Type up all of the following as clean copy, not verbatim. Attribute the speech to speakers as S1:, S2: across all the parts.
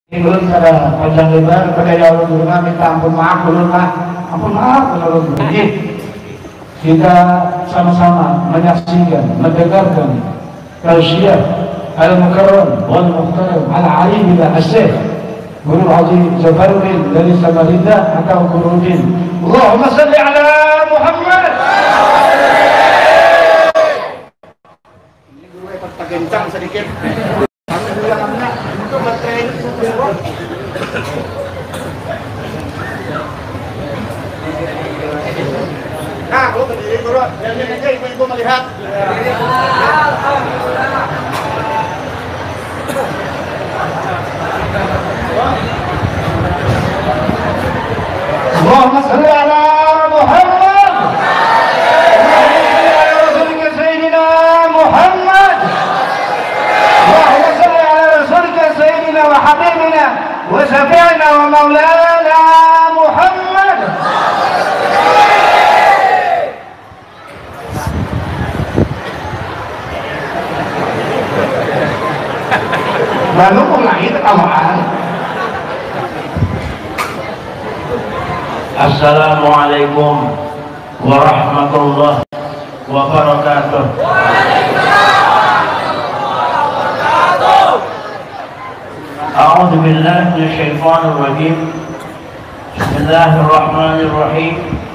S1: Ulun pada panjang lebar pada ya Allah dulu minta ampun maaf ulun ampun maaf ulun. Jadi kita sama-sama menyaksikan, mendengarkan tausiah al-mukarram wal muhtaram al-alim ila as-syekh Guru Haji Zafaruddin dari Samarinda atau Guruddin. Allahumma salli ala Muhammad. Ini guru tak kencang sedikit. Untuk materi nah, kalau berdiri guru, jangan aja ibu-ibu melihat. Allahumma salli ala Muhammad. Rasulika Sayyidina Muhammad. Allahumma salli ala Rasulika Sayyidina wa Habibina wa Syafi'ina wa Maulana Muhammad. Lalu mulai ketawaan.
S2: Assalamualaikum warahmatullahi wabarakatuh. A'udzu billahi minasyaitonir rajim. Bismillahirrahmanirrahim.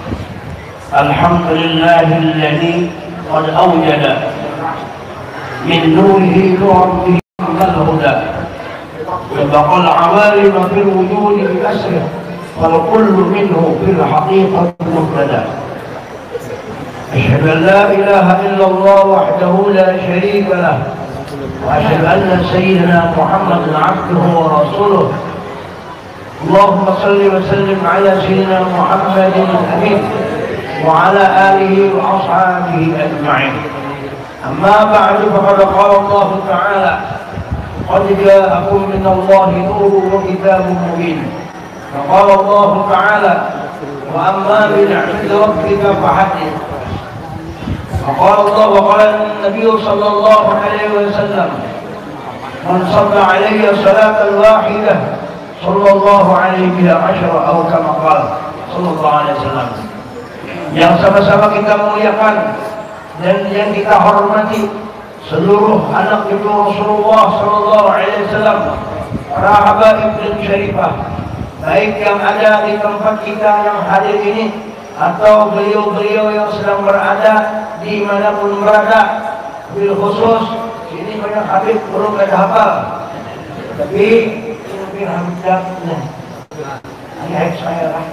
S2: Alhamdulillahilladzi qad awjada min nurihi nuran الهدى وبقى العوالم في الوجود بأسره فالكل منه في الحقيقة مبتدأ أشهد أن لا إله إلا الله وحده لا شريك له وأشهد أن سيدنا محمد عبده ورسوله اللهم صل وسلم على سيدنا محمد الأمين وعلى آله وأصحابه أجمعين أما بعد فقد قال الله تعالى قد جاءكم من الله نور وكتاب مبين فقال الله تعالى وأما بنعمة ربك فحدث وقال الله وقال النبي صلى الله عليه وسلم من صلى علي الصلاة الواحدة صلى الله عليه بها 10 أو كما قال صلى الله عليه وسلم. Yang sama-sama kita muliakan dan yang kita hormati seluruh anak cucu Rasulullah sallallahu alaihi wasallam, para habaib dan syarifah, baik yang ada di tempat kita yang hadir ini atau beliau-beliau yang sedang berada dimanapun berada. Bil khusus ini banyak habib belum ada hafal, tapi ini habib dah. Ayat saya lah.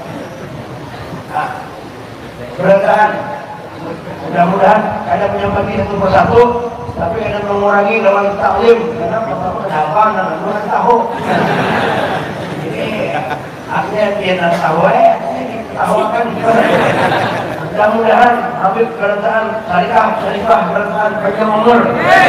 S2: Berataan. Mudah-mudahan ada menyampaikan satu persatu, tapi ada mengurangi dalam taklim karena bapak kenapa nggak tahu. Ini artinya dia nggak tahu tahu kan. Mudah-mudahan Habib berataan syarifah berataan panjang umur,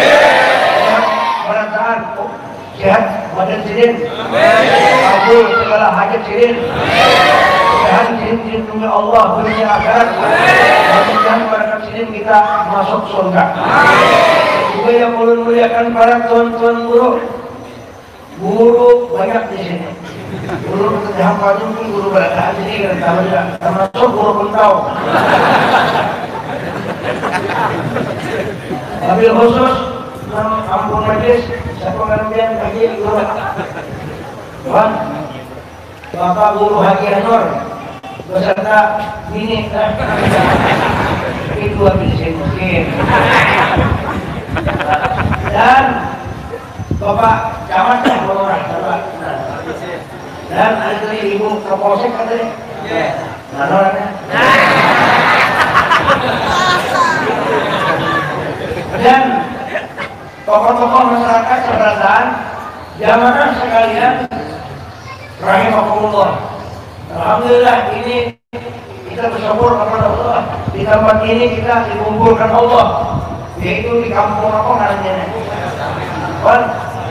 S2: berataan sehat badan sidin, kabul segala hajat sidin. Sehat sidin demi Allah dunia akhirat. Mudah-mudahan barakat sidin kita masuk surga. Juga yang ulun muliakan para tuan-tuan guru banyak di sini. Guru kejahatannya mungkin guru berataan ini kan termasuk guru pentau. Tapi khusus ampun majlis saya pengertian bagi guru. Tuhan, Bapak Guru Haji Anwar beserta ini itu habis mungkin dan Bapak Camat dan ada Ibu Kapolsek katanya dan tokoh-tokoh masyarakat keberadaan jamaah sekalian rahimakumullah. Alhamdulillah ini kita bersyukur kepada Allah. Di tempat ini kita dikumpulkan Allah, yaitu di kampung apa namanya? Kan?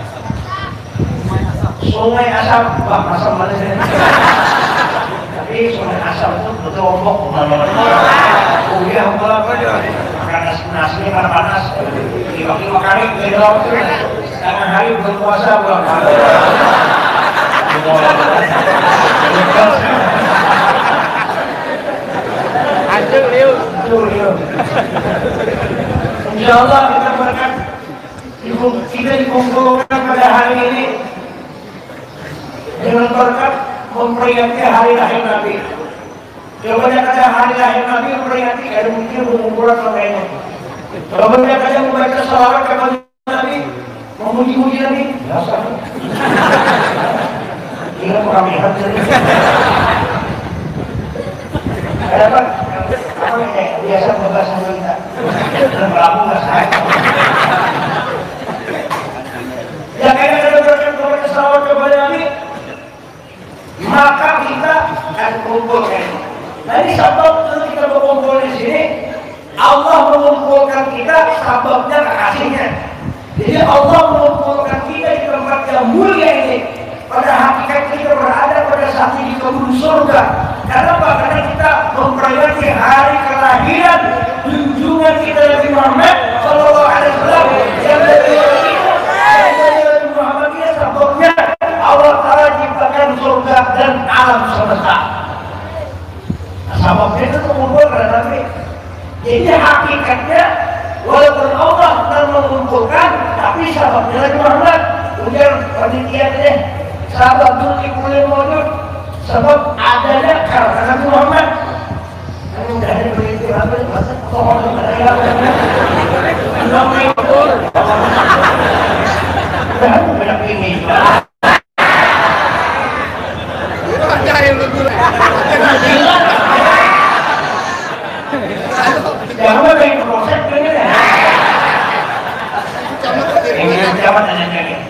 S2: Sungai Asam, Pak Asam mana sih? Tapi Sungai Asam itu betul ombok. Oh iya, apa aja? Makan nasi karena panas. Diwakil makanan di dalam itu. Jangan hari berpuasa bulan. Allah kita berkat kita dikumpulkan pada hari ini dengan berkat memperingati hari lahir Nabi. Coba ada hari lahir Nabi memperingati, ada mungkin pengumpulan sampai ini. Coba ada membaca salawat kepada Nabi, memuji-muji Nabi. Biasa. Ini kurang lihat. Ada apa? Apa yang biasa membahas kita? Dan berlaku nggak saya. Ya kayaknya ada berkat membaca salawat kepada Nabi, maka kita akan kumpul kayaknya. Nah ini sebab kita berkumpul di sini, Allah mengumpulkan kita sebabnya kekasihnya. Jadi Allah mengumpulkan kita di tempat yang mulia ini. Pada hakikat kita berada pada saat ini di kebun surga. Kenapa? Karena kita memperingati hari kelahiran junjungan kita Nabi Muhammad Sallallahu Alaihi Wasallam yang Nabi Muhammad ini sebabnya Allah Taala ciptakan surga dan alam semesta. Sebabnya itu mengumpul karena Nabi. Jadi hakikatnya walaupun Allah telah mengumpulkan, tapi sebabnya Nabi Muhammad. Kemudian panitia deh, sahabat dulu boleh wujud, sebab adanya karena Nabi Muhammad. Kami udah ada begitu apa? Masa tolong mereka. Nabi betul. Dan banyak ini. Jangan ada yang proses ini deh. Jangan ada yang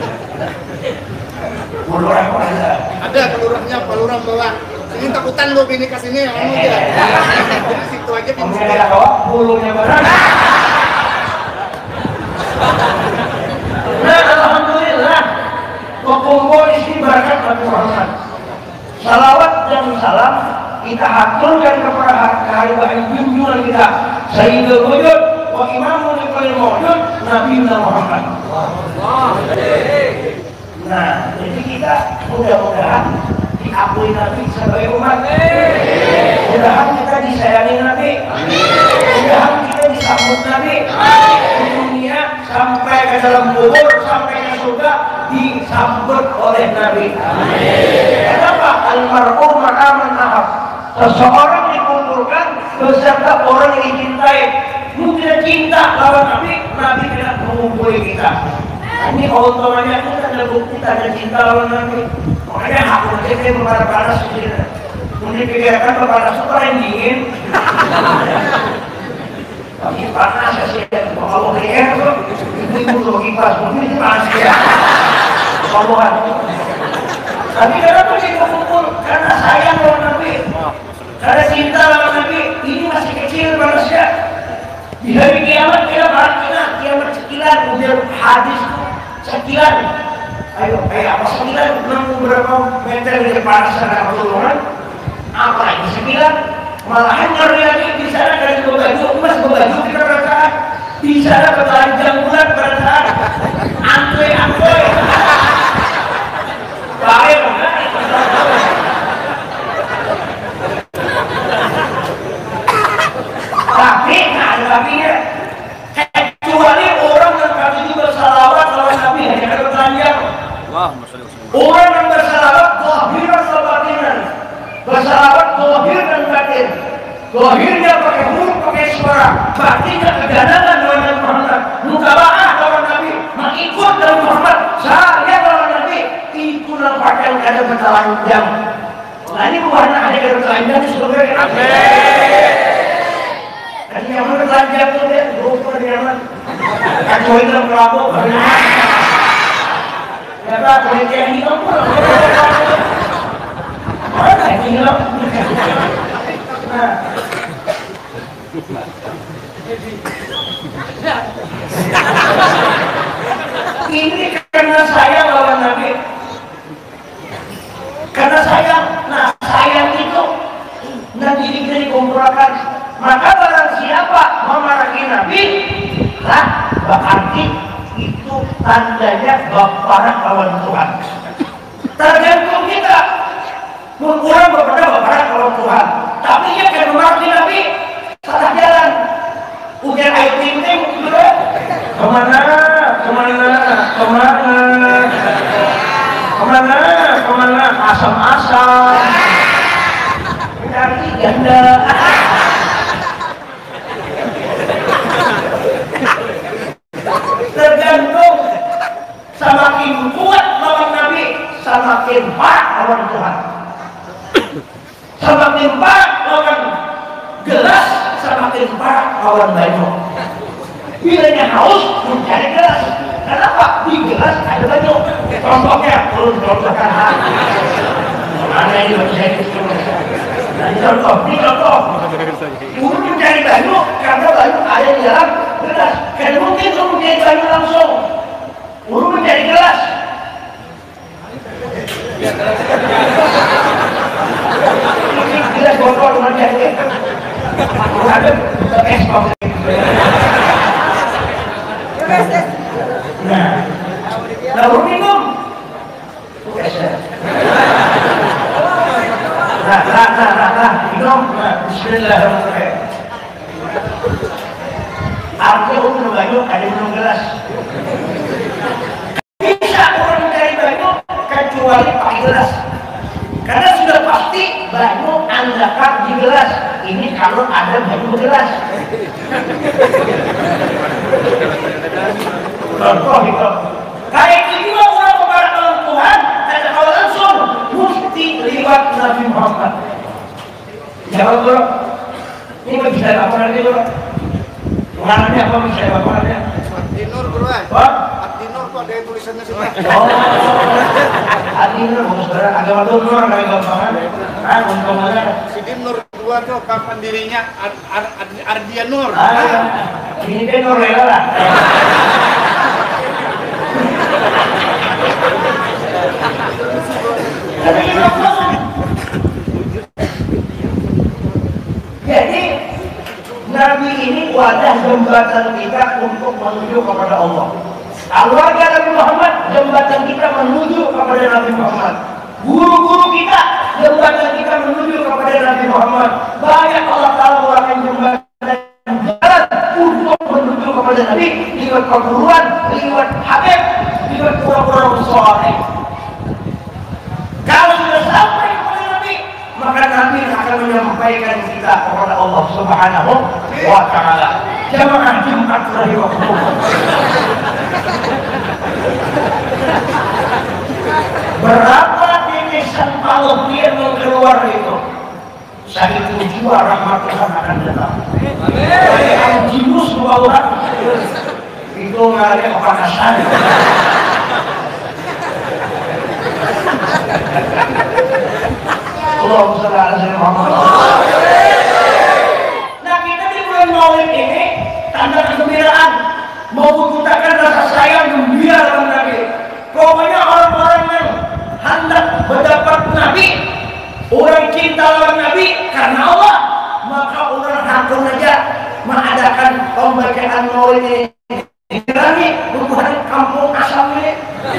S2: Pelurah ada.
S3: Ada pelurahnya, pelurah bawa. Ini takutan lo ini kasihnya yang anu aja. Jadi situ aja di sini.
S2: Ada bawa bulunya barang. Nah, alhamdulillah. Kumpul di sini berkat Nabi Muhammad. Salawat dan salam kita aturkan kepada hari bahagia junjungan kita Sayyidul Wujud wa Imamul Mawjud Nabi Muhammad. Nah, jadi kita mudah-mudahan diakui Nabi sebagai umat. Mudah-mudahan kita disayangi Nabi. Mudah-mudahan kita disambut Nabi. Di dunia sampai ke dalam kubur, sampai ke surga disambut oleh Nabi. Kenapa? Al-mar'u maqaman ahab. Seseorang dikumpulkan beserta orang yang dicintai. Mungkin cinta lawan Nabi, Nabi tidak mengumpuli kita. Ini utamanya kita ada bukti tanda cinta lawan Nabi. Makanya hak kita berpanas-panas sendiri. Mungkin pikirkan berpanas itu yang dingin. Tapi panas ya sih. Kalau kayak itu, itu untuk kipas mungkin panas ya. Kamuan. Tapi kenapa kita kumpul? Karena sayang lawan Nabi. Karena cinta lawan Nabi. Ini masih kecil manusia. Di hari kiamat kita baratina, kiamat sekilan, kemudian hadis sekilan. Ayo, apa sekilan? Berapa meter dari depan sana Rasulullah? Apa ini sekilan? Malahan ngeri lagi di sana dari baju emas, baju kita rakaat. Di sana ketelanjang bulan pada saat angkoi. Baik, tapi nggak ada tapinya. Kecuali orang yang kali ini bersalawat lawan Nabi hanya ada bertanya. Orang yang bersalawat zahir atau batinan. Bersalawat zahir dan batin. Zahirnya pakai huruf, pakai suara. Batinnya keganangan lawan Nabi Muhammad. Mutaba'ah lawan Nabi. Mengikut Nabi Muhammad. Saya lawan Nabi. Itu nampaknya ada bertelanjang. Nah ini bukan ada bertelanjang di surga. Amin. Dan yang bertelanjang itu dia lupa di mana. Kacau dalam kelabuk. Kata kulit yang hitam pun. Mana yang hitam? Ini karena saya lawan Nabi. Karena sayang. Nah sayang itu nanti kita dikumpulkan. Maka barang siapa memarahi Nabi, lah berarti itu tandanya bapak lawan Tuhan. Tergantung kita mengulang bapak lawan Tuhan. Tapi dia kan memarahi Nabi salah jalan. Ujian IT penting, Kemana? Asam-asam. Cari ganda. Tergantung semakin kuat lawan Nabi, semakin parah lawan Tuhan. Semakin parah lawan gelas, semakin parah lawan banyu. Bilanya haus mencari gelas. Kenapa? Di gelas ada banyu. Contohnya, contohkan mana ini saya contoh. Guru mencari banyu karena banyu ada di dalam gelas. Karena mungkin guru mencari banyu langsung. Guru mencari gelas. Gelas botol mencari. Ada es kopi. Nah, guru minum. Minum. Bismillahirrahmanirrahim. Artinya minum banyu, ada minum gelas. Bisa orang mencari banyu kecuali pakai gelas. Karena sudah pasti banyu andakan di gelas. Ini kalau ada banyu gelas. Contoh itu. Kayak ini orang kepada Tuhan, dan kalau langsung mesti lewat Nabi Muhammad. Jawab bro. Ini mau bisa apa nanti bro? Warnanya apa bisa apa warnanya?
S3: Adinur bro.
S2: What?
S3: Adinur kok ada tulisannya sih.
S2: Oh, Adinur saudara agama dulu orang dari gampangan. Untungnya.
S3: Si Dinur dua tuh kapan dirinya Ardianur.
S2: Ini kan Nur lah. Jadi Nabi ini wadah jembatan kita untuk menuju kepada Allah. Keluarga Nabi Muhammad jembatan kita menuju kepada Nabi Muhammad. Guru-guru kita jembatan kita menuju kepada Nabi Muhammad. Banyak Allah Taala menggunakan jembatan jalan untuk menuju kepada Nabi lewat perguruan, lewat Habib, lewat pura-pura soleh. Kalau sudah sampai kepada Nabi, maka Nabi akan menyampaikan kita kepada Allah Subhanahu wa Ta'ala. Jamaah Jumat rahimahullah. Berapa titisan Allah yang keluar itu? Saking jiwa rahmat Tuhan akan datang. Kalau jimus bawah itu nggak ada kepanasan. Allahumma shalli ala sayyidina Muhammad. Nah, kita di bulan Maulid ini tanda kegembiraan, mau mengutarakan rasa sayang gembira dalam Nabi. Pokoknya orang-orang yang hendak mendapat Nabi, orang cinta lawan Nabi karena Allah, maka orang hakun aja mengadakan pembacaan Maulid ini. Ini bukan kampung asam ini.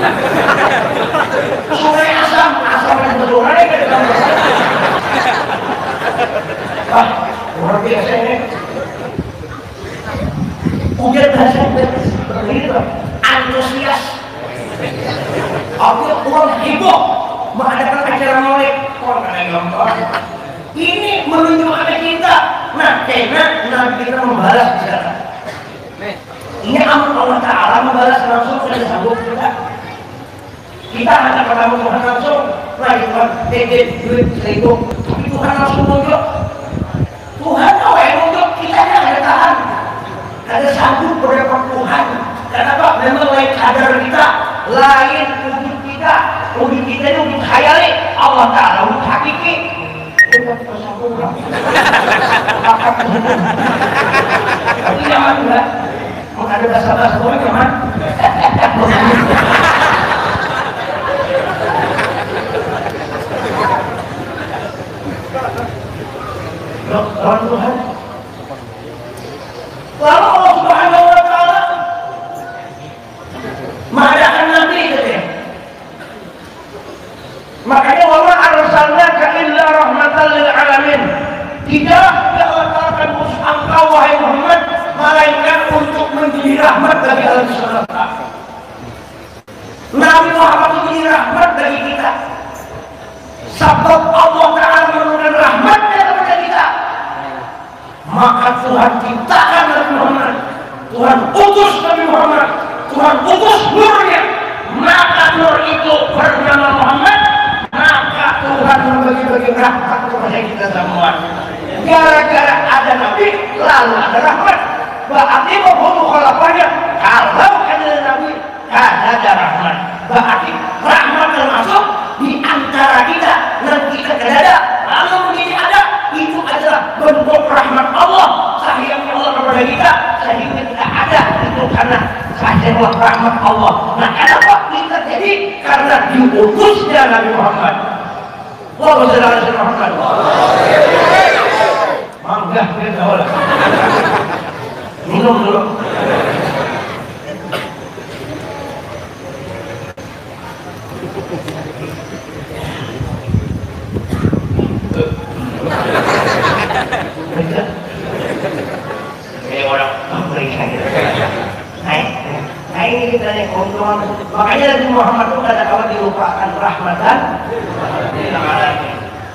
S2: Sungai asam yang bersungai ke dalam. Wah, luar biasa ini. Ujian bahasa begitu, antusias. Aku orang heboh mengadakan acara Maulid. Orang kena gampang. Ini menunjukkan kita. Nah, karena Nabi kita membalas di sana. Ini amal Allah Ta'ala membalas langsung sudah disambut kita. Kita hanya ketemu Tuhan langsung. Nah, Tuhan, duit, selingkuh. Tapi Tuhan langsung nunjuk. Tuhan tahu yang nunjuk, kita yang ada tahan. Ada sambut berdepan Tuhan. Kenapa? Memang lain kadar kita, lain wujud kita. Wujud kita ini wujud khayali. Allah Ta'ala wujud hakiki. Kita tersambung. Tapi jangan juga. Ada bahasa-bahasa orang teman. Lawan Tuhan. Lalu Allah Subhanahu wa Ta'ala mengadakan Nabi katanya. Makanya wa ma arsalnaka illa rahmatan lil alamin. Tidak Allah Ta'ala akan mengutus engkau wahai Muhammad melainkan untuk menjadi rahmat bagi alam semesta. Nabi Muhammad itu jadi rahmat bagi kita. Sebab Allah Ta'ala menurunkan rahmatnya kepada kita, maka Tuhan ciptakan Nabi Muhammad, Tuhan utus Nabi Muhammad, Tuhan utus nurnya, maka nur itu bernama Muhammad, maka Tuhan membagi-bagi rahmat kepada kita semua. Gara-gara ada Nabi lalu ada rahmat. Berarti membunuh khalafahnya. Kalau ada Nabi ada rahmat, berarti rahmat termasuk di antara kita dan kita tidak ada. Lalu begini ada, itu adalah bentuk rahmat Allah, sayangnya Allah kepada kita, sehingga kita ada itu karena sayangnya rahmat Allah. Nah, kenapa kita jadi? Karena diutusnya Nabi Muhammad. Allahumma shalli ala sayyidina Muhammad. Mangga kita boleh minum dulu. Kayak orang Amerika gitu. Nah ini kita nih keuntungan. Makanya Nabi Muhammad itu kadang-kadang dilupakan rahmat dan alamin.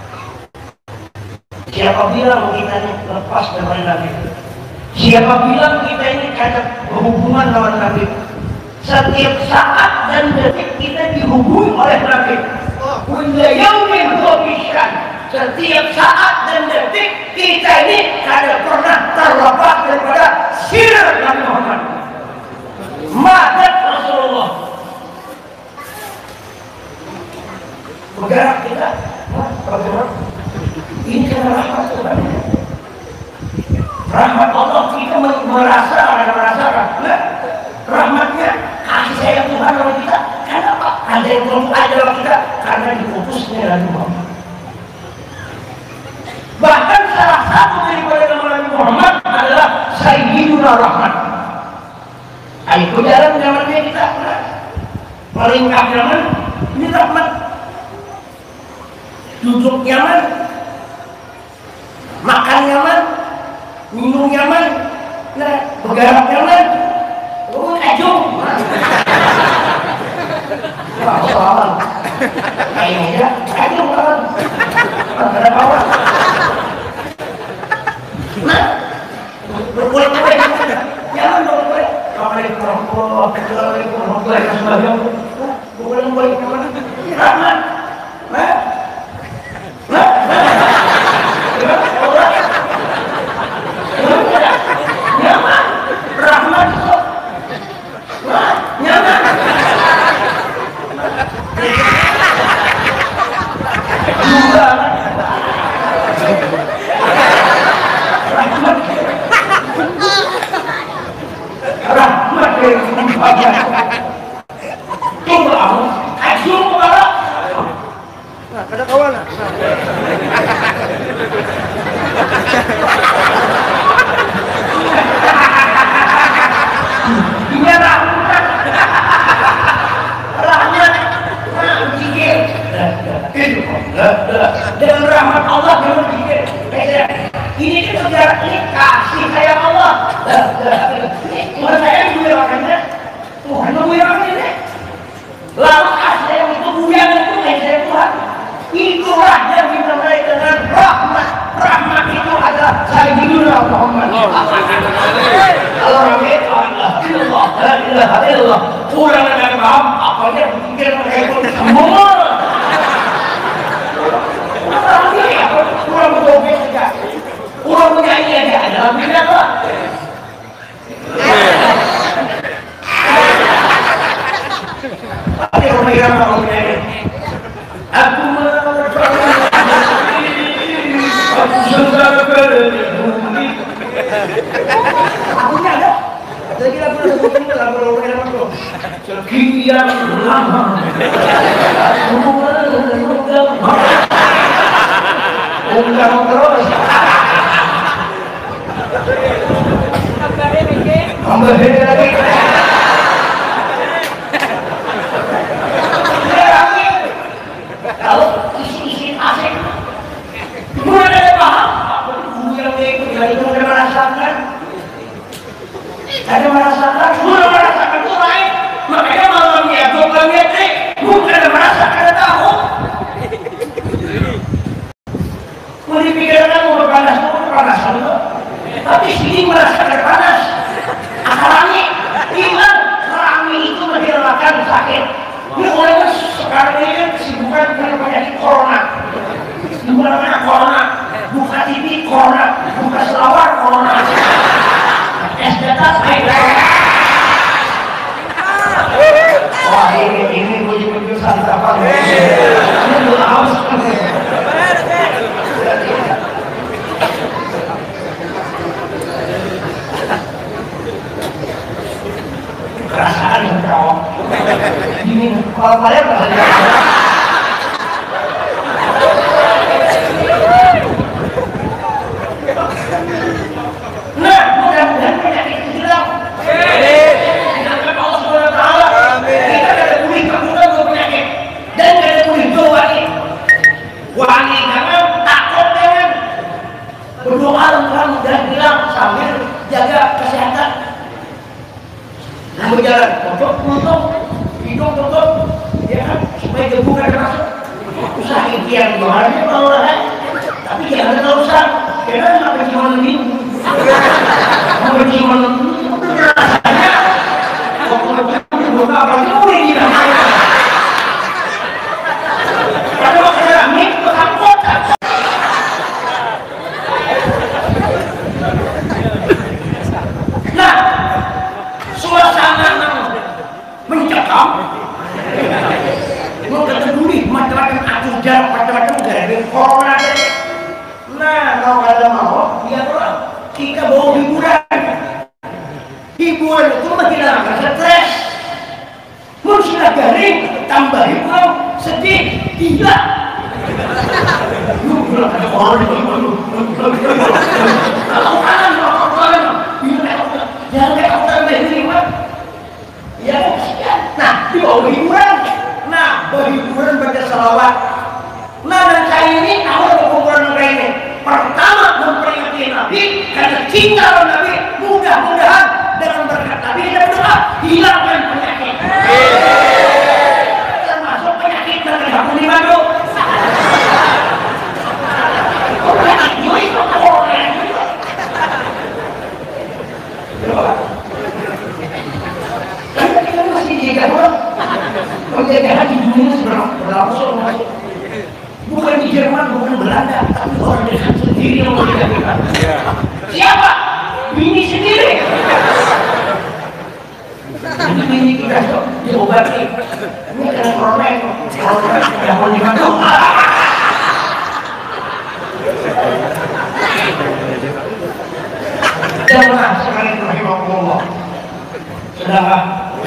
S2: Siapa bilang kita ini lepas dari Nabi? Siapa bilang kita ini karena berhubungan dengan Nabi? Setiap saat dan detik kita dihubungi oleh Nabi. Kulla yaumin huwa bisyan. Setiap saat dan detik kita ini tidak pernah terlepas daripada sirat Nabi Muhammad. Madat Rasulullah. Bergerak kita. Bagaimana? Ini karena rahmat Tuhan. Rahmat Allah kita merasa rahmat. Rahmatnya kasih sayang Tuhan kepada kita. Kenapa? Ada yang belum ada dalam kita karena diutusnya Nabi Muhammad. Bahkan salah satu daripada nama Nabi Muhammad adalah Sayyiduna Rahmat. Ayo jalan zamannya kita melingkap zaman ini rahmat. Duduk nyaman, makan nyaman, minum nyaman, nah bergerak nyaman. Ajung. Wah, soal. Kayaknya ajung kan. Ada bawah. Nah, boleh. Jangan boleh. Assalamualaikum warahmatullahi wabarakatuh. Boleh kemana? Rahmat. Nyaman. Rahmat. Nyaman. Rahmat dari Tuhan. Coba aku ajung kepala. Nah, kada kawan. Ini rahmat. Rahmat. Jikir. Dengan rahmat Allah dengan jikir. Ini sejarah ini kasih sayang Allah. Tuhan sayang juga makanya. Tuhan juga makanya. Lalu kasih sayang itu bukan itu kasih sayang Tuhan. Itulah yang dinamai dengan rahmat. Rahmat itu adalah Sayyidina Muhammad. Allah Rabbi Allah la ilaha illallah. Kurang ada paham apanya berpikir mereka itu semua. Kurang berdoa saja. Kurang menyanyi aja dalam bidang lah. Tapi kalau mereka mau menyanyi, aku bumi. Aku ada. Lagi lagu lagu sekian lama. Aku undang terus. Tambah lagi. Kalau isi asik, mulai dari paham. Itu ada merasakan, sudah merasakan itu lain. Makanya malam ya, bukan metric. merasa kada tahu. Mau dipikirkan mau panas, tapi sini merasa kada panas. Asalnya hilang rame itu menghilangkan sakit. Ini orang sekarang ini kan kesibukan dengan penyakit corona. Di mana corona, buka TV corona, buka selawar corona. Es data wah ini puji-puji santapan. Ini belum haus. Perasaan yang terawak. Ini kalau kalian rasanya. Nah, mudah-mudahan penyakit itu hilang. Dengan Allah Subhanahu wa taala. Kita ada pulih kemudian penyakit dan ada pulih doa ini. Wani jangan takut jangan. Berdoa mudah-mudahan hilang sambil jaga kesehatan. Nah, berjalan tutup, hidung tutup, ya kan, supaya debu kan masuk. Usaha ikhtiar gimana sih kalau lah, tapi jangan terlalu besar. Karena nggak penciuman lebih, nggak penciuman lebih. Rasanya, waktu buka apa itu boleh tidak? Pada waktu kami takut. Nah, suasana mencekam, mau ketemu macam-macam atur jarak macam-macam dari corona. Nah, kalau ada mau, ya orang kita bawa hiburan. Hiburan itu menghilangkan stres. Mau sudah garing, tambah hiburan, sedih, gila. Lu bilang ada orang di bawah lu. Kalau kanan, jangan kayak aku tambah hiburan. Ya, nah, dibawa hiburan. Nah, berhiburan baca salawat. Nah, dan saya ini tahu berkumpulan mereka ini. Pertama memperingati Nabi karena cinta Nabi. Mudah-mudahan dengan berkat Nabi kita berdoa hilangkan penyakit. Termasuk penyakit dari aku di Bandung. Penyakit itu orang. Karena kita masih jaga orang. Penjagaan di dunia berlangsung. Bukan di Jerman, bukan Belanda, tapi orang dekat sendiri yang menjaga. Siapa? Bini sendiri. Ini bini kita diobati. Ini kena corona itu. Corona yang mau dibantu. Jangan sekali rahimahullah. Sedangkan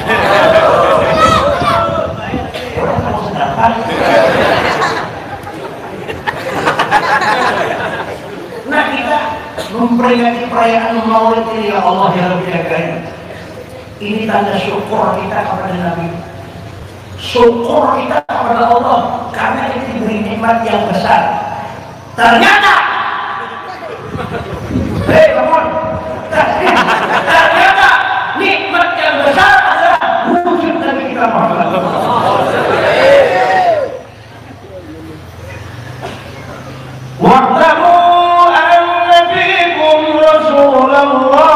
S2: nah kita memperingati perayaan Maulid ini ya Allah yang lebih jaga ini tanda syukur kita kepada Nabi, syukur kita kepada Allah karena kita diberi nikmat yang besar. Ternyata ternyata nikmat yang besar adalah wujud Nabi kita Muhammad. واعلموا أن فيكم رسول الله.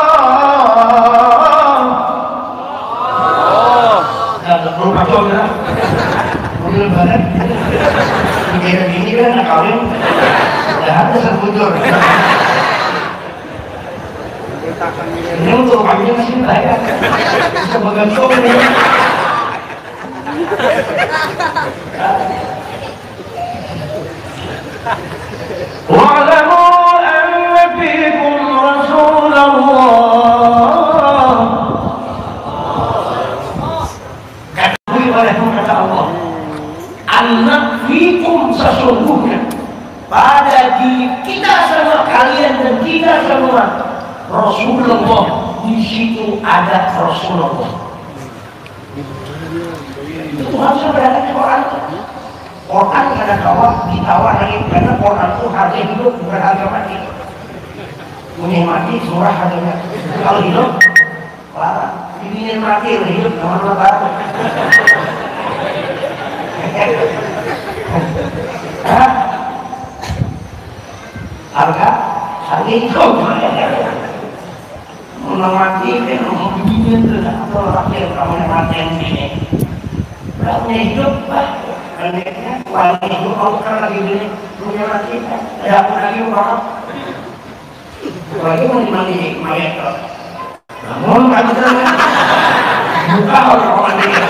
S2: Belum kacau ya? Mobil barat. Begini ini kan nak kawin. Sudah ada sebujur. Ini untuk kami masih layak. Sebagai kawin ini. واعلموا أن فيكم رسول الله. Katakan kata Allah, anak fikum sesungguhnya pada diri kita semua, kalian dan kita semua, Rasulullah. Di situ ada Rasulullah. Itu Tuhan sudah berada di Quran. Quran ada kawat ditawar lagi karena Quran itu harga hidup bukan harga mati. Punya mati surah harganya. Kalau hidup larang. Ini mati hidup nama-nama baru. Harga itu menamati kan begini tuh atau rakyat kamu mati yang sini berarti hidup karena wanita itu kalau kan lagi gini punya mati ada apa lagi orang lagi mau dimandi mayat namun kami buka orang dia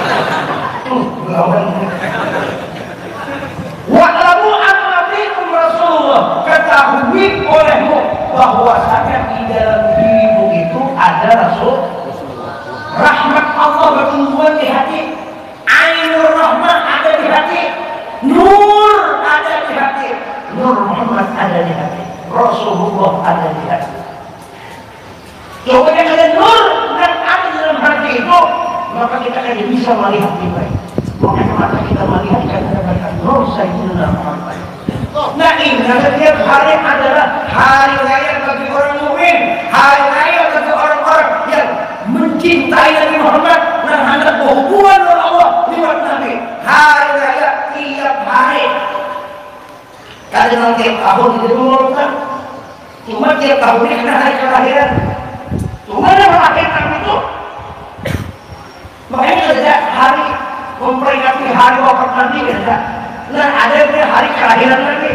S2: wa'lamu anna fiikum Rasulullah, ketahui olehmu bahwasanya di dalam dirimu itu ada Rasul. Rahmat Allah bertumbuhan di hati, ainur rahmah ada di hati, nur ada di hati, nur Muhammad ada di hati, Rasulullah ada di hati. Coba yang ada nur dan ada di dalam hati itu, maka kita akan bisa melihat lebih baik. Makanya mata kita melihat kata-kata nur Sayyidina Muhammad. Nah ini setiap hari adalah hari raya bagi orang mukmin, hari raya bagi orang-orang yang mencintai Nabi Muhammad dan hendak berhubungan dengan Allah lewat Nabi. Hari raya tiap hari. Kadang tiap tahun itu mengurungkan. Cuma tiap tahun ini kena hari kelahiran. Cuma yang melahirkan itu. Makanya ada hari memperingati hari wafat Nabi ada. Nah ada hari kelahiran Nabi.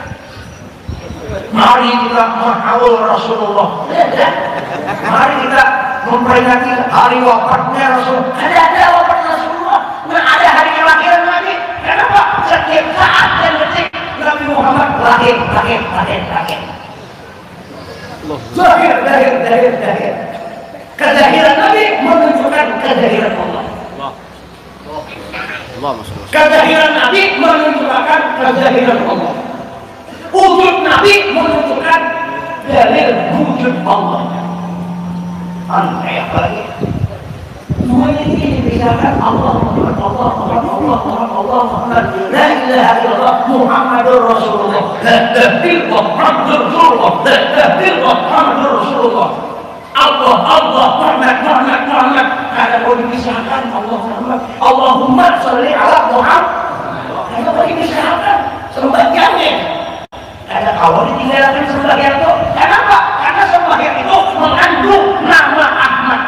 S2: Mari kita menghaul Rasulullah. Mari kita memperingati hari wafatnya Rasul. Ada wafat Rasulullah. Nah ada hari kelahiran Nabi. Kenapa? Setiap saat dan detik Nabi Muhammad lahir. Lahir. Kelahiran Nabi menunjukkan kelahiran Allah. Kelahiran Nabi menunjukkan kelahiran Allah. Wujud Nabi menunjukkan dalil wujud Allah. Aneh apa lagi? Semuanya ini dibedakan Allah Muhammad. La ilaha illallah Muhammadur Rasulullah. La ilaha illallah Muhammadur Rasulullah. Allah Muhammad. Ada boleh dipisahkan Allah Muhammad. Allahumma sholli ala Muhammad. Ada boleh dipisahkan sebagiannya. Ada kalau ditinggalkan sebagian itu. Kenapa? Karena sebagian itu mengandung nama Ahmad.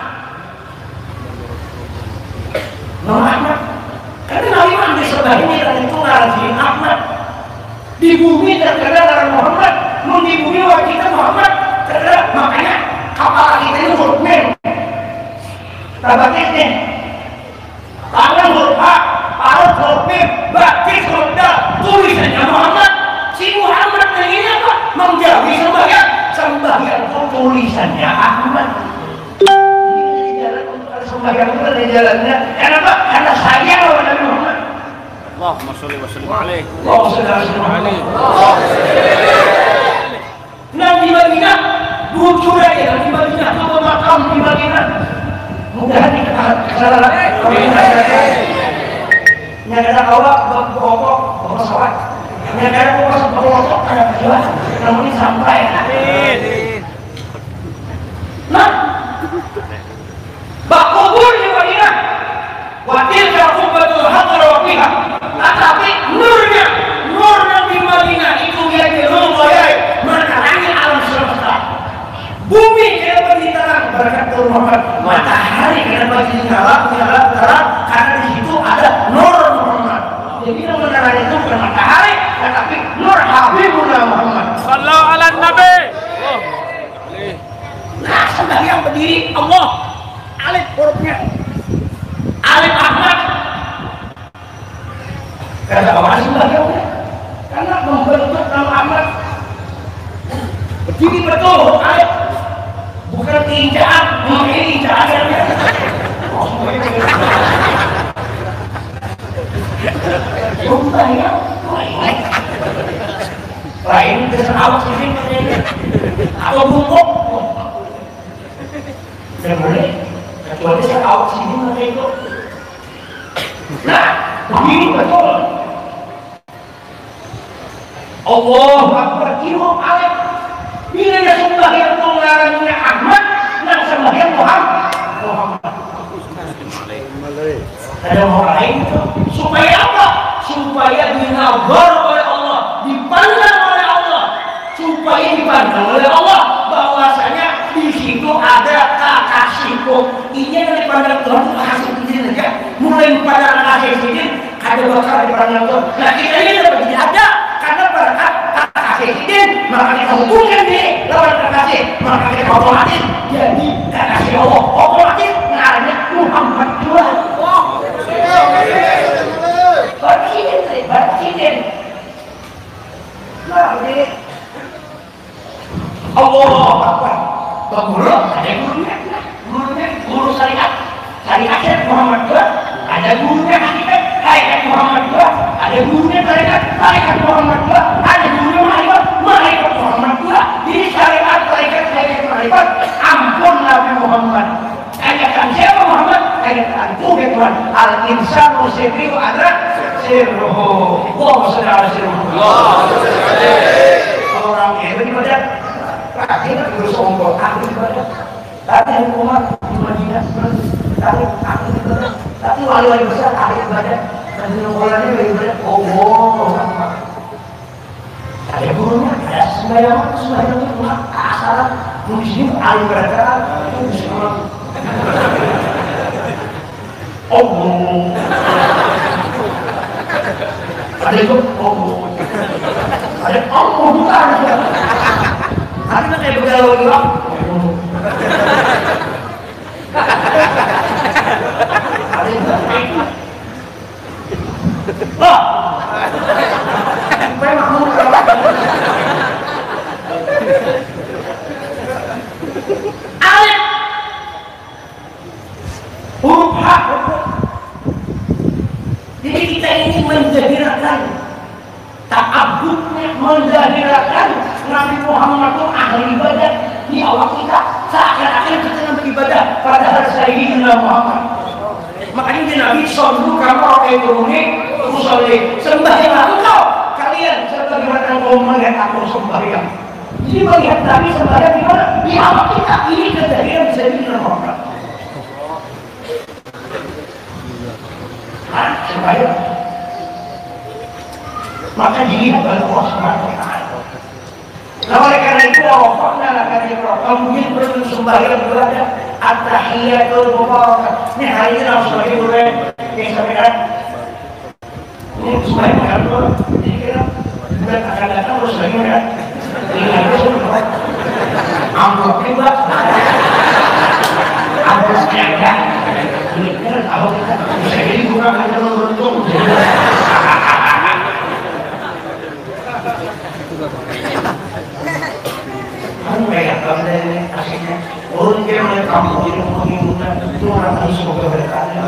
S2: Nama Ahmad. Karena Nabi Muhammad sebagian itu Nabi Ahmad. Di bumi terkenal dengan Muhammad. Di bumi kita Muhammad terkenal. Makanya kapal kita ini huruf mem. Tabatis nih. Tangan huruf A, arut huruf mem, batis huruf D, tulisannya Muhammad. Si Muhammad ini apa? Menjauhi sembahyang itu tulisannya Ahmad. Ini jalan untuk ada sembahyang itu ada jalannya. Kenapa? Karena sayang sama Nabi Muhammad.
S4: Allahumma sholli wa sallim alaihi.
S2: Allahumma sholli wa sallim alaihi. Nabi Madinah lucu aja di Madinah, itu makam di Madinah. Mudah di kesalahan. Yang ada awak bawa pesawat. Yang ada bawa ada pesawat. Namun ini sampai. Nah, bak kubur di Madinah. Watil kafubatul hadar wafiha. Tetapi nurnya di Madinah itu yang diroboyai menerangi alam semesta. Bumi kenapa diterang berkat Tuhan Muhammad. Matahari kenapa dinyala terang karena di situ ada nur Muhammad. Jadi yang menerangi itu bukan matahari, tetapi nur Habibullah Muhammad.
S4: Sallallahu ala Nabi.
S2: Nah, sebagian berdiri Allah, alif hurufnya, alif Ahmad. Karena apa sebagiannya? Karena membentuk nama Ahmad. Berdiri betul alif. Bukan injaan, ini injaan. Sumpah ya, lain kesan awak sini atau bungkuk. Tidak boleh, kecuali kesan awak sini mereka itu. Nah, begini betul. Allah Akbar kiro alif. Bila ada sembahyang pengarangnya Ahmad, dan sembahyang Muhammad. Ada orang lain supaya apa? supaya dinazar oleh Allah, dipandang oleh Allah, supaya dipandang oleh Allah bahwasanya di situ ada kekasihku. Ini yang dipandang Tuhan itu kasih izin saja. Mulai dipandang kasih izin, ada bakal dipandang Tuhan. Nah kita ini dapat jadi ada karena berkat kasih izin, maka kita hubungkan diri lawan kekasih, maka kita otomatis jadi kekasih Allah. Otomatis namanya Muhammad Tuhan. Berkinin. Nah, ini Allah Akbar. Guru ada guru syariat Muhammad II, ada gurunya hakikat Muhammad II, ada gurunya syariat Muhammad II, ada gurunya malaikat Muhammad II. Di syariat malaikat ampun Nabi Muhammad. Ayatkan siapa Muhammad? Ayatkan Tuhan Tuhan. Al-insanu sirrihu adrak sirruhu. Allahumma shalli ala sayyidina. Kalau orang itu ibadah terakhir guru sombong, aku ibadah. Tadi hukuman di Madinah, aku ibadah. Tapi wali-wali besar, aku ibadah. Dan di nomornya ibadah. Allah. Ada gurunya, ada sembahyang, asalan, muslim, alim berkata, Allah. Ada itu Allah. Ada Allah bukan. Ada kayak begalau juga. Ada itu. Wah. Memang alif huruf H. Jadi kita ini menjadikan ta'abudnya, menjadikan Nabi Muhammad itu ahli ibadah di awal kita. Seakan-akan kita beribadah padahal Sayyidina Muhammad. Makanya di Nabi sallu kama ra'aitumuni usolli. Sembahyang engkau kalian sebagaimana engkau melihat aku sembahyang. Jadi melihat Nabi sembahyang di mana? Di awal kita. Ini kejadian Sayyidina Muhammad. Sembahyang. Maka dilihat oleh Allah Subhanahu wa Ta'ala. Nah oleh karena itu mungkin perlu sembahyang berada at-tahiyatul mubarakah. Ini hari ini harus sebagai bulan yang sampaikan. Ini sembahyang kan? Jadi kira bulan akan datang harus sebagai bulan. Ini harus sembahyang. Ambil riba. Ambil siaga. Ini kan tahu kita bisa jadi bukan hanya beruntung. Kayak kalau dari asiknya orang dia mulai kampung jadi mengimunkan itu orang harus semoga berkata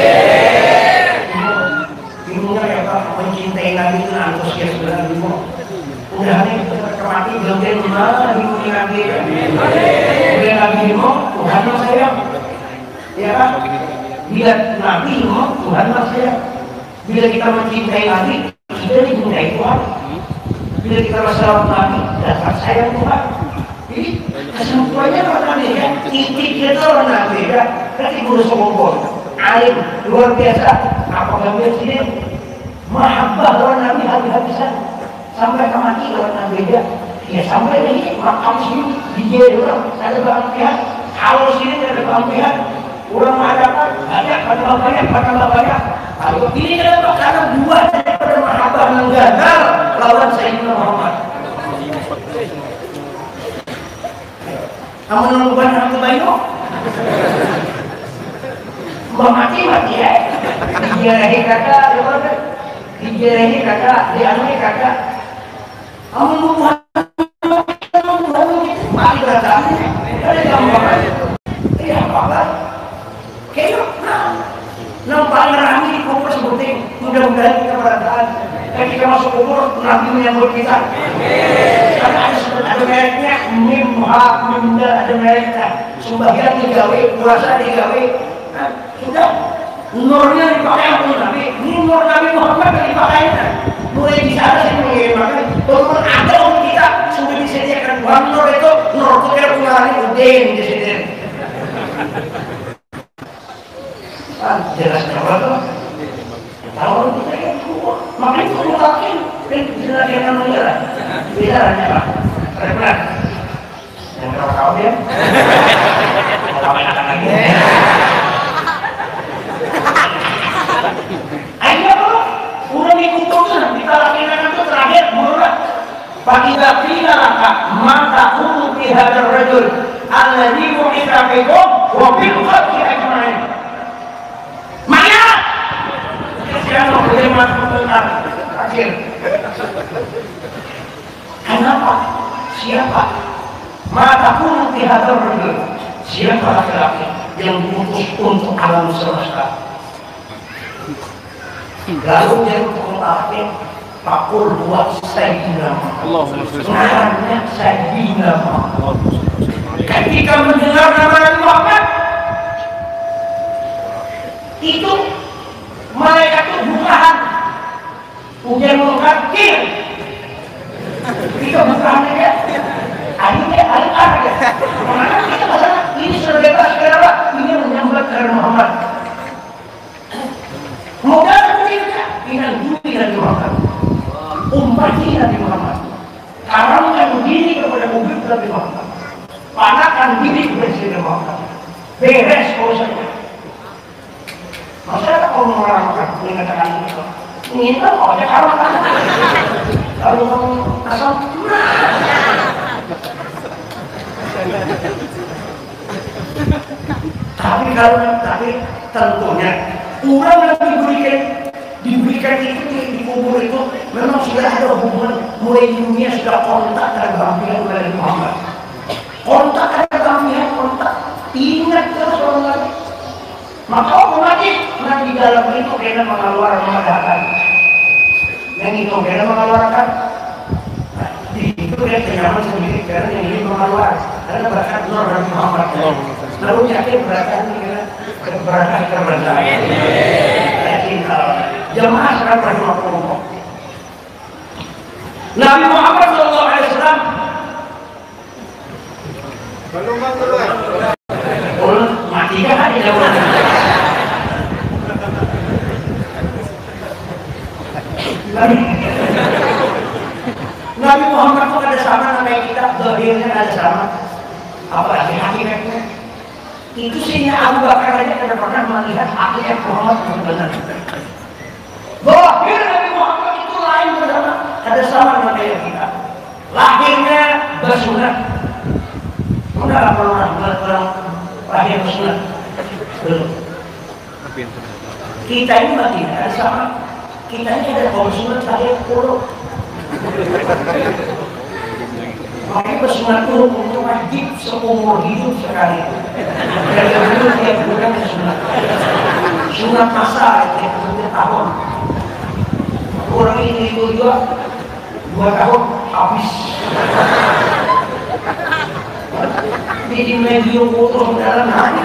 S2: imunnya ya Pak mencintai Nabi itu antusias dengan ibu udah nih kemati belum dia gimana imungi Nabi udah Nabi mau Tuhan mas sayang ya Pak bila Nabi mau Tuhan mas sayang bila kita mencintai Nabi kita dicintai Tuhan bila kita masalah Nabi dasar sayang Tuhan. Jadi kesimpulannya apa beda? Titik kita warna beda. Tapi guru sombong, alim luar biasa. Apakah dia mahabbah lawan Nabi habis-habisan sampai kemati lawan beda. Ya sampai ini makam sini dijadi orang ada bangkian. Kalau sini ada bangkian, orang ada banyak. Kalau ini kenapa? Karena dua daripada mahabbah menggagal lawan Sayyidina Muhammad. Kamu nungguan aku bayu? Mati ya. Dijarahi kata, dianui kata. Kamu nungguan mati kata. Ada gambaran. Iya apa? Kayak nampak ngerami di kubur sebuting. Mudah-mudahan kita berataan. Ketika masuk kubur, Nabi menyambut kita. Karena ada mereknya, ada mereknya. Sembahyang digawe, puasa digawe. Sudah, nurnya dipakai oleh Nabi. Ini nur Nabi Muhammad yang dipakai. Mulai di sana sih mengirimkan. Walaupun ada orang kita sudah disediakan Tuhan nur itu kira punya hari udin disediakan. Jelas kenapa tuh? Kalau kita yang mungkin tidak dengan mengira. Bicaranya apa? Benar. Yang tahu dia. Kalau enakan lagi. Ayo bro, udah dikumpulkan kita lakukan itu terakhir murah. Bagi dapina laka mata ulu bihadar rajul alladhi mu'ita bikum wa bil khalqi ajma'in. Maya siapa boleh masuk tentang akhir. Kenapa? Siapa? Mata ulu bihadar rajul. Siapa laki-laki yang diutus untuk alam semesta? Lalu dia mengatakan Pakul buat Sayyidina Muhammad. Namanya Sayyidina Muhammad. Ketika mendengar nama Nabi Muhammad, itu malaikat itu bukaan. Ujian mengkakir. Itu bukaan aja. Akhirnya aja. Karena kita masalah ini sudah bebas kenapa? Ini menyambut karena Muhammad. Mudah kita dengan dunia Nabi Muhammad. Ummati Nabi Muhammad. Karamkan diri kepada mobil Nabi Muhammad. Panakan diri kepada Nabi Muhammad. Beres urusannya. Masyarakat kalau mengarahkan mengatakan itu, ini kok aja karamkan. Lalu kamu asal. Tapi tentunya orang yang diberikan itu di kubur itu memang sudah ada hubungan mulai di dunia sudah kontak dan gambiran dari Muhammad. Kontak dan gambiran kontak. Ingat terus orang lagi. Maka otomatis nanti di dalam itu kena mengeluarkan mengadakan. Yang itu kena mengeluarkan. Itu dia kenyaman sendiri karena yang ini mengeluarkan. Karena berkat Nur Nabi Muhammad. Lalu yakin berkat ini berkat keberkahan. Yakin kalau jamaah sekarang rahimahullah. Nabi Muhammad SAW
S3: belum keluar.
S2: Mati kan di dalam. Nabi Muhammad itu ada sama namanya kita, zahirnya ada sama. Apalagi hakikatnya. Itu sehingga Abu Bakar aja tidak pernah melihat hakikat Muhammad yang benar. Zahir Nabi Muhammad itu lain bersama, ada sama namanya kita. Lahirnya bersunat. Udah orang lahir bersunat. Belum. Kita ini mati ada sama. Kita ini ada kaum sunat lahir puluh. Makanya bersunat dulu untuk wajib seumur hidup sekali. Dari dulu tiap bulan sunat. Sunat masa tiap 2 tahun. Orang ini itu juga 2 tahun habis. Jadi medium utuh dalam hati.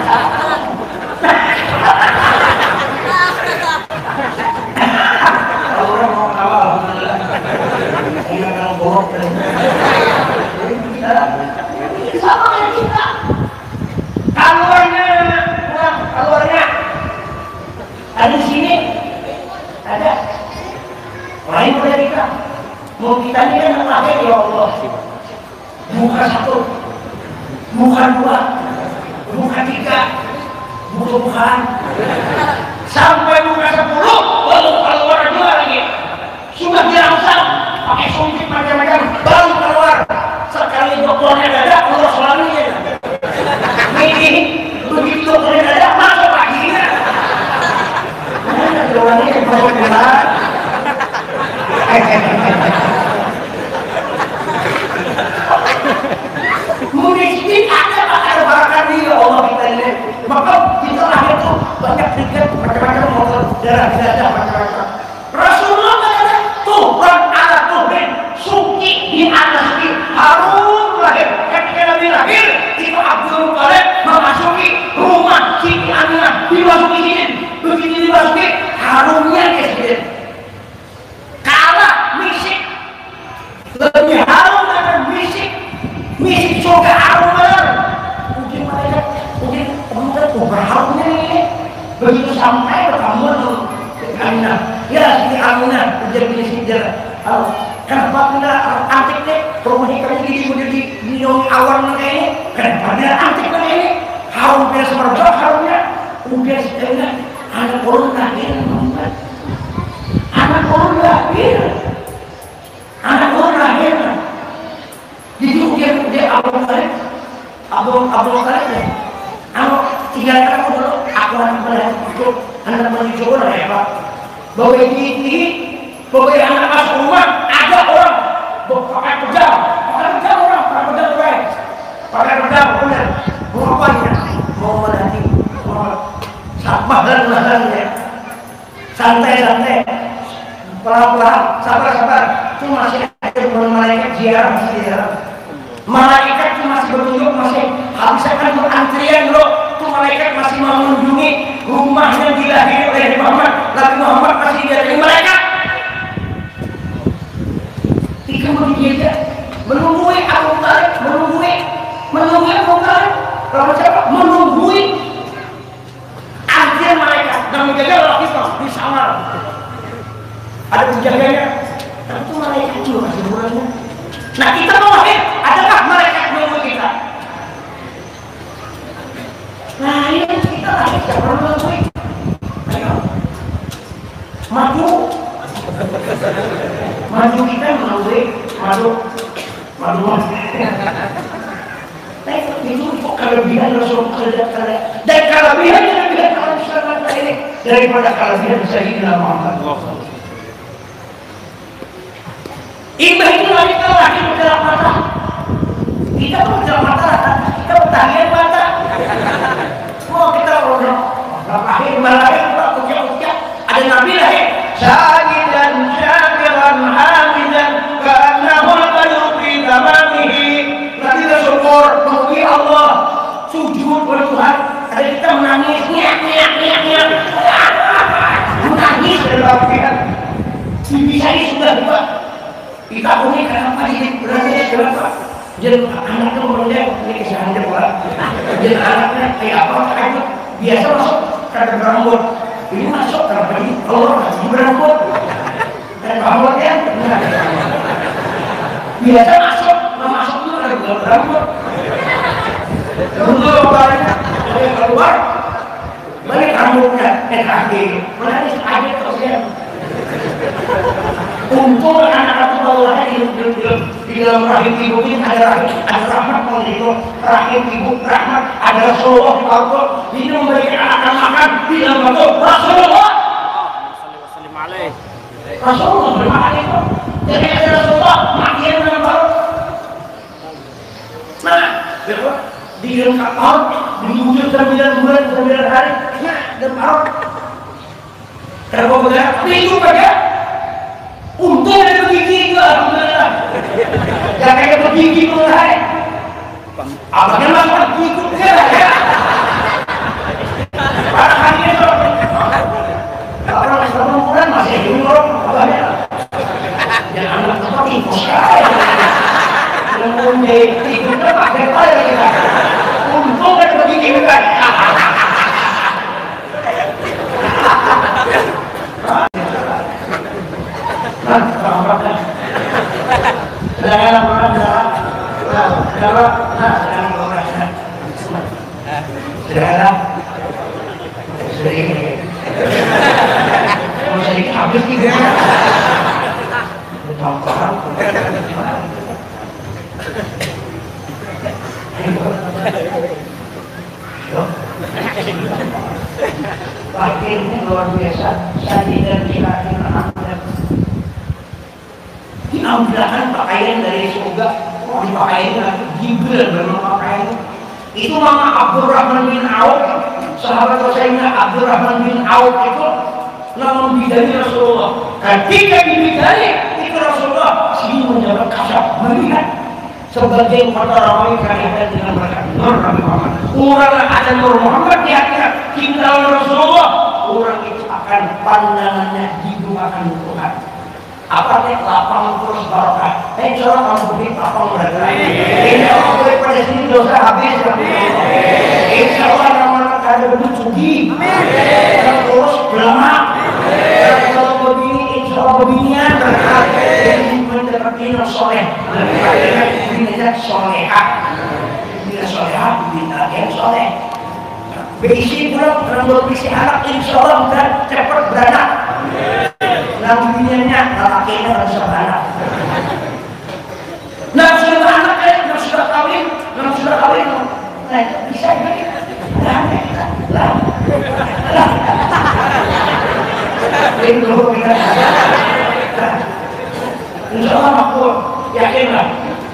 S2: Orang mau awal, ini kalau bohong. Sama kayak kita. Keluarnya ada di sini, ada. Lain dari kita. Mau kita ini kan lahir ya Allah. Bukan 1, bukan 2, bukan 3, bukan. Sampai bukan 10, baru keluar 2 lagi. Sudah dirangsang, pakai suntik macam-macam, baru keluar. Sekali dokternya ada, keluar selanjutnya. Ini begitu dokternya ada, masuk lagi. Mana doangnya yang masuk benar? Mungkin ada barakan dia Allah kita ini. Maka kita lahir itu banyak tiket macam-macam motor darah ada macam-macam. Rasulullah ada Tuhan ala Tuhan suci di atas ini harum lahir. Ketika Nabi lahir itu Abdul Muttalib memasuki rumah Siti Aminah dimasuki sini. Begitu dimasuki harumnya kesini. Kalah misik lebih harum dan misik surga harum benar. Mungkin mereka berharumnya ini begitu sampai berhamur Aminah. Ya Siti Aminah jadi Kenapa kita antik deh? Rumah ikan ini udah di awan kayak ini. Kenapa dia antik kayak ini? Harum dia semerbak harumnya. Udah setengah anak orang lahir, anak orang lahir, anak orang lahir. Jadi dia abang kalian, abang kalian ya. Aku tinggalkan aku dulu. Aku akan melihat itu anak menuju orang ya Pak. Bawa ini, bawa anak masuk rumah. Ada orang pakai pedang orang, pakai pedang benar. Mau apa ya? Mau melatih, sabar ya. Santai, pelan-pelan, sabar. Itu masih ada malaikat ziarah masih ziarah. Malaikat itu masih bertunjuk, masih habiskan antrian bro. Itu malaikat masih mengunjungi rumahnya dilahirkan oleh Muhammad. Nabi Muhammad masih dari malaikat. Tiga menjadi menunggui Abu Talib, menunggui Abu Talib. Kalau siapa? Menunggui antrian malaikat dan menjaga lelaki di samar. Ada penjaganya. Tapi itu malaikat juga masih berani. Nah kita mau lahir, adakah malaikat menunggu kita? Nah ini kita lahir siapa menunggu? Ayo, maju kita menunggu, maju. Nah itu kelebihan Rasulullah dan kelebihannya kalau misalnya ini daripada kelebihan Sayyidina Muhammad. Imbah itulah kita lahir berjalan mata. Kita berjalan mata, kita bertahian mata. Oh kita lahir usia ada Nabi lahir. Sajidan syakiran hamidan ka'annahul qadru fi zamanihi. Nabi bersyukur memuji Allah, sujud kepada Tuhan. Ada kita menangis, niat. Menangis dalam pikiran. Bisa ini sudah juga. Kita punya kenapa ini berarti kenapa? Jadi anaknya menolak ini kesalahan orang. Jadi anaknya kayak apa? Biasa masuk karena berambut. Ini masuk karena ini keluar di berambut. Dan rambutnya biasa masuk itu karena berambut. Untuk orangnya ada keluar balik rambutnya terakhir. Menangis aja terus ya. Untung anak-anak itu lahir di dalam rahim ibu ini ada rahmat itu rahim ibu rahmat ada Rasulullah di bawah ini memberikan anak makan di dalam batu Rasulullah. Rasulullah bermakan itu jadi ada Rasulullah makan dalam batu. Nah, di dalam kapal diwujud 9 bulan 9 hari dalam batu. Kalau begitu itu baga. Untung ada begini juga, alhamdulillah. Jangan kayak begini mulai. Abangnya makan ikut dia ya. Pada hari itu, orang bulan masih hidup abangnya. Jangan anak tempat ikut. Yang punya ikutnya pakai apa ya? Untung ada begini juga. Habis juga. Akhirnya luar biasa. Sajidan syakir hamdan. Diambilkan pakaian dari surga. Pakaian Jibril berpakaian. Itu Mama Abdurrahman bin Auf, sahabat Sayyidina Abdurrahman bin Auf itu nama bidani Rasulullah. Ketika dibidani itu Rasulullah senyumnya berkasap melihat sebagai kata ramai kaitan dengan mereka Nur Nabi Muhammad. Orang ada Nur Muhammad di hatinya tinggal Rasulullah. Orang itu akan pandangannya dibukakan Tuhan. Apa nih lapang terus barokah? Insya Allah kamu beri lapang bergerak. Insya Allah boleh pada sini dosa habis. Insya Allah nama-nama ada bentuk sugi. Terus belama. Kalau begini insya Insyaallah binian mendapatkan yang soleh, binian solehah, binian solehah, binian yang soleh. Berisi pulang, orang berisi anak, insyaallah bukan cepat beranak. Namun biniannya, laki-lakinya harus beranak. Nah sudah anak nah sudah kawin, nah bisa jadi, lah. Insyaallah aku yakinlah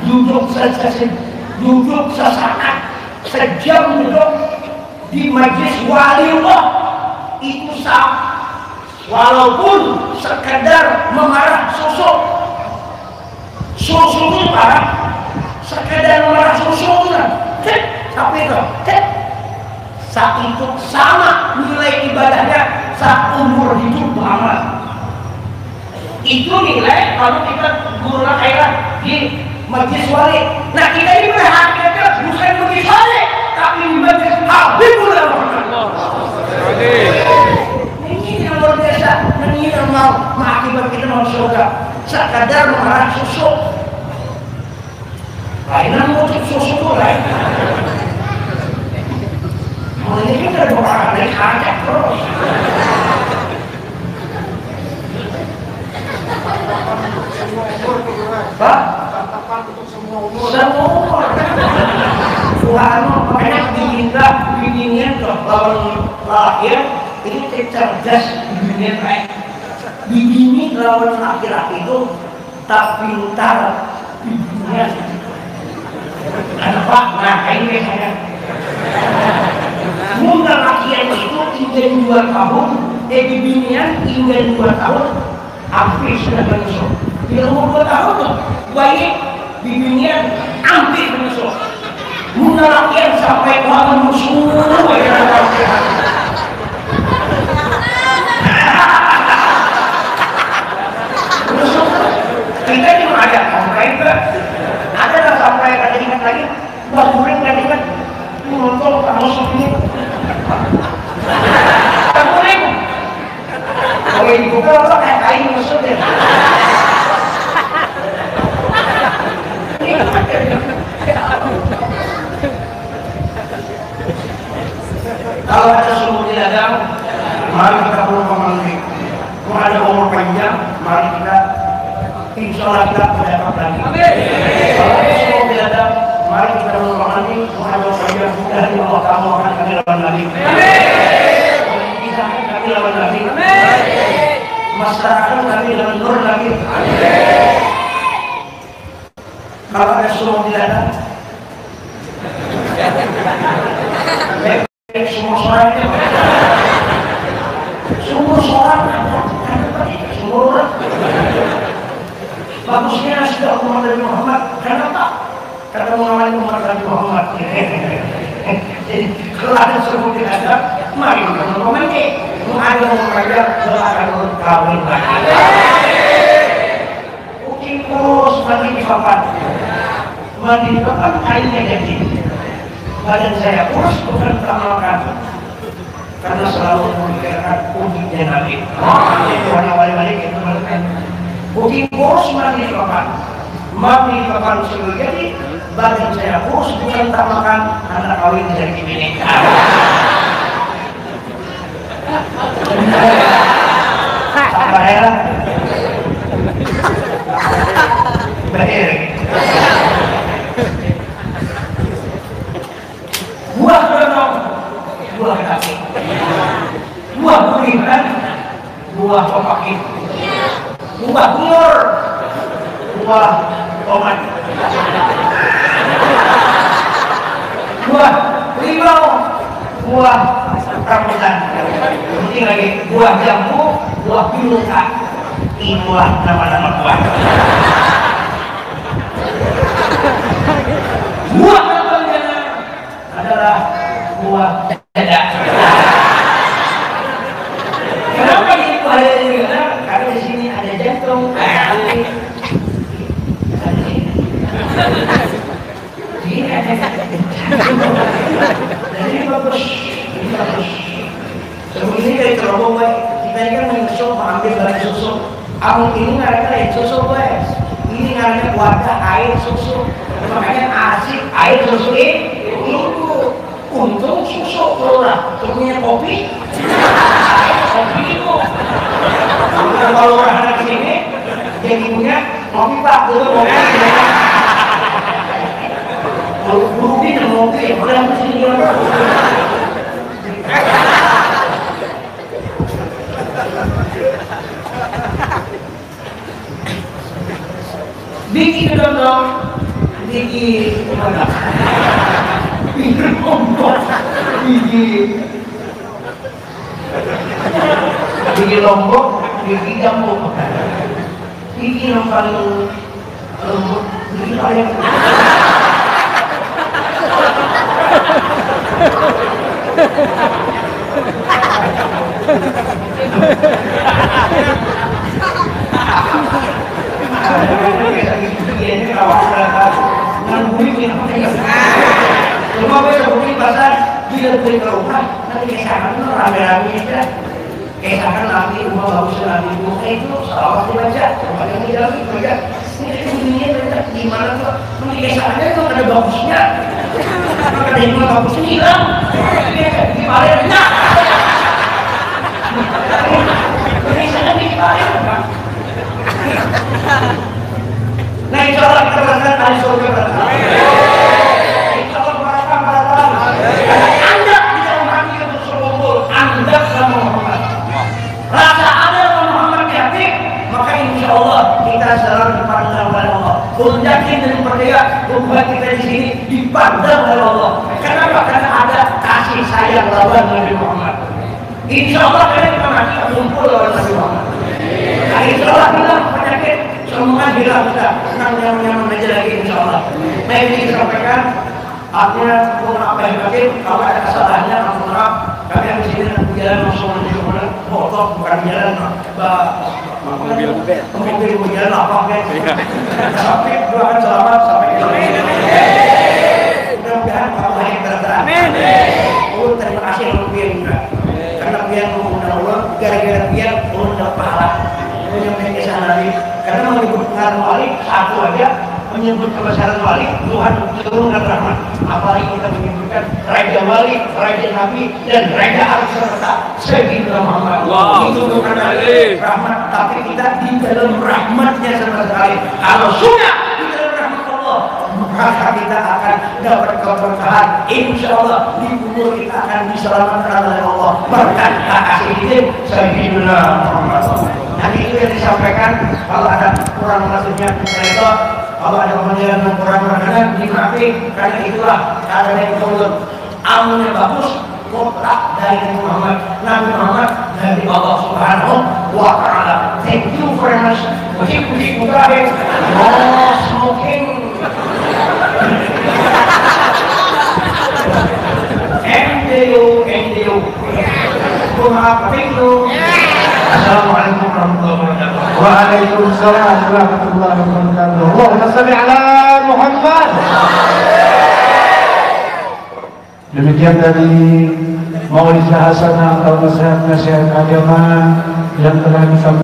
S2: duduk sesaat sejam duduk di majlis waliullah itu sah, walaupun sekedar memarah susu itu parah, sekedar memarah susu tapi itu saat itu sama nilai ibadahnya saat umur hidup Muhammad. Itu nilai kalau kita guru akhirat di majlis wali. Nah kita ini berhati-hati bukan majlis wali, tapi majlis Habibul Allah. Ini yang luar biasa. Ini yang mau mengakibat kita mau surga. Sekadar memarah susu. Lainnya mau susu itu lain. Ini kita doa naik hajat terus. Pak? Semua umur. Tuhan banyak binian lawan lahir itu cerdas binian baik. Bini lawan laki-laki itu tak pintar binian. Kenapa? Nah ini saya. Mungkin lakian itu ingin 2 tahun, binian ingin 2 tahun, hampir sudah menyusul. Bila umur 2 tahun tuh, baik binian hampir menyusul. Mungkin lakian sampai kawan musuh. Kita juga ada sampai ada sampai ada ingat lagi, buat murid kan ingat. Nonton kamu ini kamu ini kalau ibu kalau kayak kain maksudnya kalau ada sumur di ladang mari kita perlu memanggil. Kalau ada umur panjang mari kita insyaallah kita mendapat lagi. Kalau ada sumur di ladang mari kita memahami Muhammad SAW dari Allah Taala akan kami lawan lagi. Kita kami lawan lagi. Masyarakat kami lawan nur lagi. Kalau ada sumur di ladang, sumur soalnya, sumur bagusnya sudah umat Nabi Muhammad. Kenapa? Kata Muhammad Nabi Muhammad. Jadi kalau ada sumur di ladang, mari kita mengomentari. Ada mengajar silakan kawin lagi. Uking terus mandi di papan. Mandi di papan airnya jadi. Badan saya kurus bukan makan. Karena selalu memikirkan ujinya Nabi. Karena wali-wali itu melakukan. Uking kurus mandi di papan. Mandi di papan selalu jadi. Badan saya kurus bukan tak makan. Anak kawin jadi bini. Apa ya? Baik. Buah donong, buah kaki, buah buritan, buah kopaki, buah bungur, buah tomat, buah limau, buah rambutan. Penting lagi buah jambu, buah piluka. Itulah nama-nama buah. Buah kepanjangan adalah buah dada. Kenapa di buah dada? Karena di sini ada jantung, ada hati, ada sini. Ini ada. Dan ini bagus. Sebelum ini dari terobong, kita ini kan menyusul, mengambil dari susu. Abang ini ngarannya susu guys. Ini ngarannya wadah air susu. Makanya asik air susu itu. Untung susu keluar. Punya kopi. Kopi itu. Kalau orang anak sini, jadi punya kopi pak, dulu kopi. Kalau guru ini kopi, orang sini orang. Bikin dong, bikin mana? Bikin lombok, bikin lombok, bikin jambu, bikin yang paling lembut, bikin ayam. Cuma besok beli pasar, dia beli ke rumah, nanti kesakan itu rame-rame aja. Kesakan lagi, rumah bagus lagi, buka itu salawat dibaca, coba yang di dalam dibaca. Ini gimana tuh? Nanti kesakannya itu ada bagusnya. Ada yang bagusnya hilang. Gimana ya? Kesakan gimana? Nah, insya Allah kita berangkat dari surga berangkat. Insya Allah berangkat. Anda bisa memahami itu seluruh Anda sama Muhammad. Rasa Anda sama Muhammad di hati, maka insya Allah kita selalu dipandang oleh Allah. Yakin dan percaya bahwa kita di sini dipandang oleh Allah. Kenapa? Karena ada kasih sayang lawan Nabi Muhammad. Insya Allah kita mati kumpul oleh Nabi Muhammad. Nah, insya Allah kita penyakit semua hilang kita, nyaman aja lagi insya Allah. Nah ini kita sampaikan, artinya mohon apa yang pakai, kalau ada kesalahannya mohon maaf. Kami yang di sini jalan langsung menuju mana, motor bukan jalan, mobil jalan apa kan? Sampai doakan selamat sampai ke sana. Mudah-mudahan kamu hanya bergerak. Oh terima kasih lebih juga, karena biar mengundang Allah, gara-gara biar mengundang pahala. Menyampaikan kesan Nabi, karena menyebut pengaruh wali satu aja, menyebut kebesaran wali Tuhan turunkan rahmat. Apalagi kita menyebutkan Raja Wali, Raja Nabi, dan Raja Al-Serta Sayyidina Muhammad. Itu bukan lagi rahmat, tapi kita di dalam rahmatnya sama sekali. Kalau sudah di dalam rahmat Allah, maka kita akan dapat keberkahan. Insya Allah di kubur kita akan diselamatkan oleh Allah berkat kasih izin Sayyidina Muhammad. Nanti itu yang disampaikan, kalau ada kurang maksudnya itu, kalau ada pemeliharaan yang kurang berkenan dimaafin, karena itulah cara yang turun. Amalnya bagus, kotak dari Nabi Muhammad dari Allah Subhanahu wa Ta'ala. Thank you very much. Musik terakhir, no smoking. NDU. Assalamualaikum warahmatullahi wabarakatuh.
S1: Waalaikumsalam warahmatullahi wabarakatuh. Allahumma shalli ala Muhammad. Demikian dari Maulid Hasanah atau nasihat agama yang telah disampaikan